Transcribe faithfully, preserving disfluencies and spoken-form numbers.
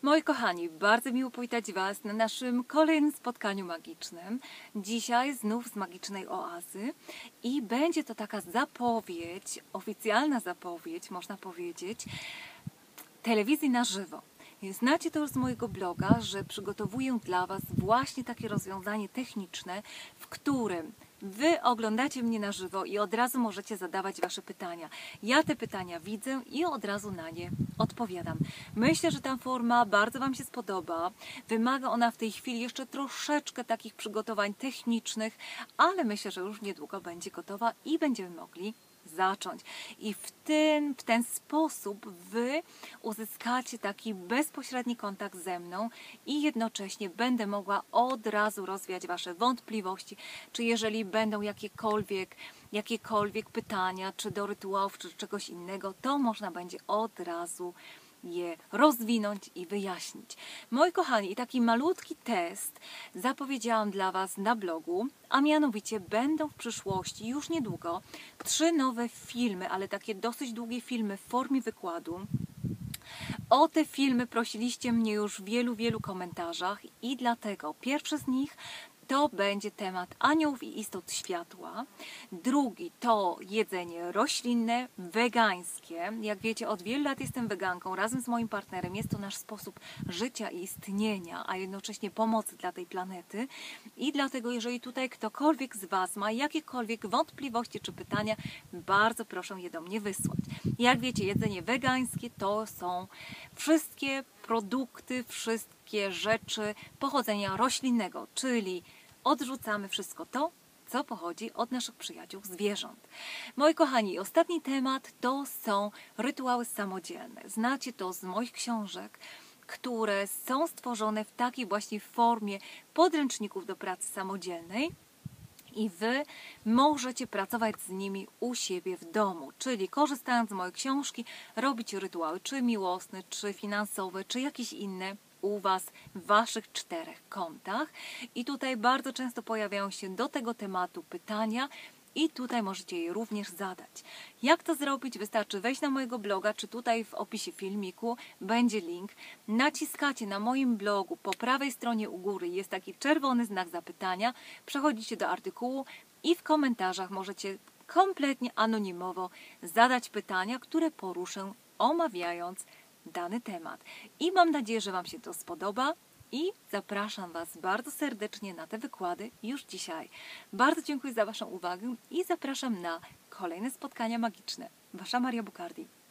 Moi kochani, bardzo miło powitać Was na naszym kolejnym spotkaniu magicznym. Dzisiaj znów z Magicznej Oazy i będzie to taka zapowiedź, oficjalna zapowiedź, można powiedzieć, telewizji na żywo. Znacie to już z mojego bloga, że przygotowuję dla Was właśnie takie rozwiązanie techniczne, w którym Wy oglądacie mnie na żywo i od razu możecie zadawać Wasze pytania. Ja te pytania widzę i od razu na nie odpowiadam. Myślę, że ta forma bardzo Wam się spodoba. Wymaga ona w tej chwili jeszcze troszeczkę takich przygotowań technicznych, ale myślę, że już niedługo będzie gotowa i będziemy mogli zacząć. I w ten, w ten sposób Wy uzyskacie taki bezpośredni kontakt ze mną i jednocześnie będę mogła od razu rozwiać Wasze wątpliwości, czy jeżeli będą jakiekolwiek, jakiekolwiek pytania, czy do rytuałów, czy czegoś innego, to można będzie od razu je rozwinąć i wyjaśnić. Moi kochani, taki malutki test zapowiedziałam dla Was na blogu, a mianowicie będą w przyszłości, już niedługo, trzy nowe filmy, ale takie dosyć długie filmy w formie wykładu. O te filmy prosiliście mnie już w wielu, wielu komentarzach i dlatego pierwszy z nich to będzie temat aniołów i istot światła. Drugi to jedzenie roślinne, wegańskie. Jak wiecie, od wielu lat jestem weganką. Razem z moim partnerem jest to nasz sposób życia i istnienia, a jednocześnie pomocy dla tej planety. I dlatego, jeżeli tutaj ktokolwiek z Was ma jakiekolwiek wątpliwości czy pytania, bardzo proszę je do mnie wysłać. Jak wiecie, jedzenie wegańskie to są wszystkie produkty, wszystkie rzeczy pochodzenia roślinnego, czyli odrzucamy wszystko to, co pochodzi od naszych przyjaciół zwierząt. Moi kochani, ostatni temat to są rytuały samodzielne. Znacie to z moich książek, które są stworzone w takiej właśnie formie podręczników do pracy samodzielnej. I Wy możecie pracować z nimi u siebie w domu, czyli korzystając z mojej książki, robić rytuały, czy miłosne, czy finansowe, czy jakieś inne u Was w Waszych czterech kątach. I tutaj bardzo często pojawiają się do tego tematu pytania i tutaj możecie je również zadać. Jak to zrobić? Wystarczy wejść na mojego bloga, czy tutaj w opisie filmiku będzie link. Naciskacie na moim blogu, po prawej stronie u góry jest taki czerwony znak zapytania, przechodzicie do artykułu i w komentarzach możecie kompletnie anonimowo zadać pytania, które poruszę, omawiając dany temat. I mam nadzieję, że Wam się to spodoba. I zapraszam Was bardzo serdecznie na te wykłady już dzisiaj. Bardzo dziękuję za Waszą uwagę i zapraszam na kolejne spotkania magiczne. Wasza Maria Bukardi.